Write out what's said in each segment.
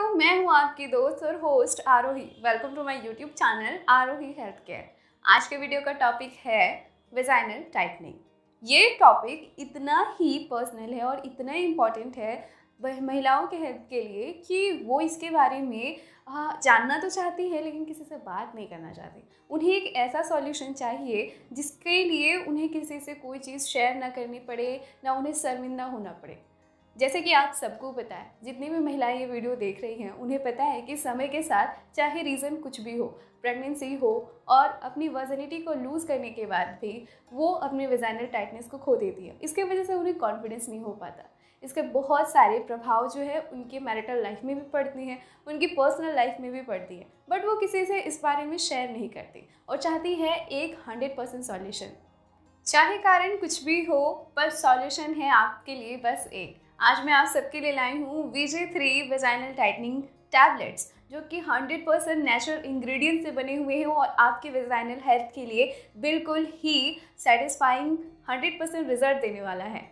मैं हूँ आपकी दोस्त और host Aarohi. Welcome to my YouTube channel Aarohi health care. आज के वीडियो का टॉपिक है वेजाइनल टाइटनिंग। ये टॉपिक इतना ही पर्सनल है और इतना इम्पॉर्टेंट है महिलाओं के हेल्थ के लिए कि वो इसके बारे में जानना तो चाहती है लेकिन किसी से बात नहीं करना चाहती। उन्हें एक ऐसा सॉल्यूशन चाहिए जिसके लिए उन्हें किसी से कोई चीज़ शेयर ना करनी पड़े, ना उन्हें शर्मिंदा होना पड़े। जैसे कि आप सबको पता है, जितनी भी महिलाएं ये वीडियो देख रही हैं उन्हें पता है कि समय के साथ चाहे रीज़न कुछ भी हो, प्रेगनेंसी हो और अपनी वर्जिनिटी को लूज़ करने के बाद भी वो अपने वेजाइनल टाइटनेस को खो देती है। इसके वजह से उन्हें कॉन्फिडेंस नहीं हो पाता। इसके बहुत सारे प्रभाव जो है उनके मैरिटल लाइफ में भी पड़ती हैं, उनकी पर्सनल लाइफ में भी पड़ती है, बट वो किसी से इस बारे में शेयर नहीं करती और चाहती है एक 100% सॉल्यूशन। चाहे कारण कुछ भी हो पर सॉल्यूशन है आपके लिए बस एक। आज मैं आप सबके लिए लाई हूँ VJ3 वेजाइनल टाइटनिंग टैबलेट्स, जो कि 100% नेचुरल इंग्रेडिएंट से बने हुए हैं और आपके वेजाइनल हेल्थ के लिए बिल्कुल ही सेटिस्फाइंग 100% रिजल्ट देने वाला है।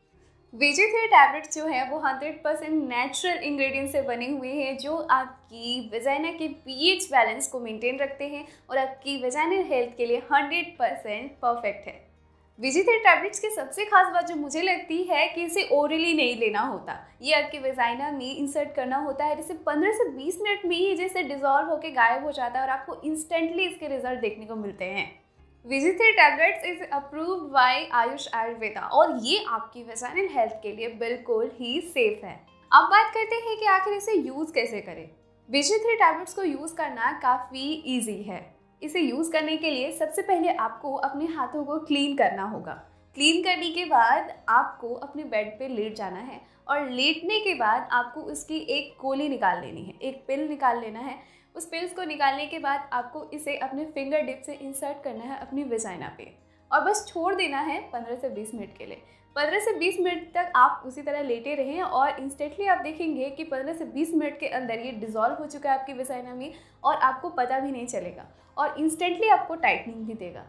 VJ3 टैबलेट्स जो है वो 100% नेचुरल इंग्रेडिएंट से बने हुए हैं, जो आपकी वेजाइना के pH बैलेंस को मेंटेन रखते हैं और आपकी वेजाइनल हेल्थ के लिए 100% परफेक्ट है। VJ3 टैबलेट्स की सबसे खास बात जो मुझे लगती है कि इसे ओरली नहीं लेना होता, ये आपके वेजाइना में इंसर्ट करना होता है। जैसे 15 से 20 मिनट में ही जैसे डिजॉल्व होकर गायब हो जाता है और आपको इंस्टेंटली इसके रिजल्ट देखने को मिलते हैं। VJ3 tablets is approved by AYUSH Ayurveda और ये आपकी वेजाइनल हेल्थ के लिए बिल्कुल ही सेफ है। अब बात करते हैं कि आखिर इसे यूज़ कैसे करें। VJ3 टैबलेट्स को यूज़ करना काफ़ी ईजी है। इसे यूज़ करने के लिए सबसे पहले आपको अपने हाथों को क्लीन करना होगा। क्लीन करने के बाद आपको अपने बेड पे लेट जाना है और लेटने के बाद आपको उसकी एक गोली निकाल लेनी है, एक पिल निकाल लेना है। उस पिल्स को निकालने के बाद आपको इसे अपने फिंगर टिप से इंसर्ट करना है अपनी वेजाइना पे और बस छोड़ देना है 15 से 20 मिनट के लिए। 15 से 20 मिनट तक आप उसी तरह लेटे रहें और इंस्टेंटली आप देखेंगे कि 15 से 20 मिनट के अंदर ये डिज़ोल्व हो चुका है आपकी वेजाइना में और आपको पता भी नहीं चलेगा और इंस्टेंटली आपको टाइटनिंग भी देगा।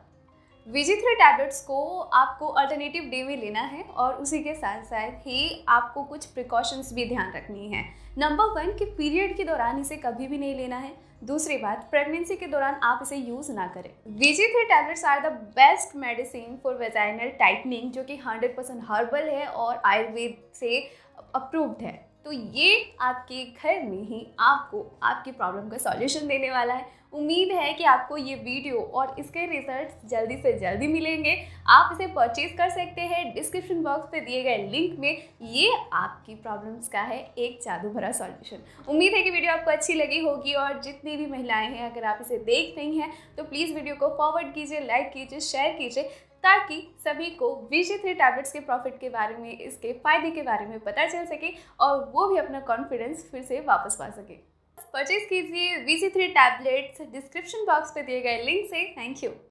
VJ3 टैबलेट्स को आपको अल्टरनेटिव डे में लेना है और उसी के साथ साथ ही आपको कुछ प्रिकॉशंस भी ध्यान रखनी है। नंबर 1 कि पीरियड के दौरान इसे कभी भी नहीं लेना है। दूसरी बात, प्रेगनेंसी के दौरान आप इसे यूज़ ना करें। VJ3 tablets are the best medicine for vaginal tightening, जो कि 100% हर्बल है और आयुर्वेद से अप्रूव्ड है। तो ये आपके घर में ही आपको आपकी प्रॉब्लम का सॉल्यूशन देने वाला है। उम्मीद है कि आपको ये वीडियो और इसके रिजल्ट्स जल्दी से जल्दी मिलेंगे। आप इसे परचेज कर सकते हैं डिस्क्रिप्शन बॉक्स पे दिए गए लिंक में। ये आपकी प्रॉब्लम्स का है एक जादू भरा सॉल्यूशन। उम्मीद है कि वीडियो आपको अच्छी लगी होगी और जितनी भी महिलाएं हैं, अगर आप इसे देख रही हैं तो प्लीज़ वीडियो को फॉरवर्ड कीजिए, लाइक कीजिए, शेयर कीजिए, ताकि सभी को VJ3 टैबलेट्स के प्रॉफिट के बारे में, इसके फ़ायदे के बारे में पता चल सके और वो भी अपना कॉन्फिडेंस फिर से वापस पा सके। परचेज कीजिए VJ3 टैबलेट्स डिस्क्रिप्शन बॉक्स पे दिए गए लिंक से। Thank you.